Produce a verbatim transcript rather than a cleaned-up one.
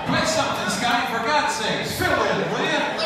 Play something, Scotty, for God's sakes. Fill in, will you?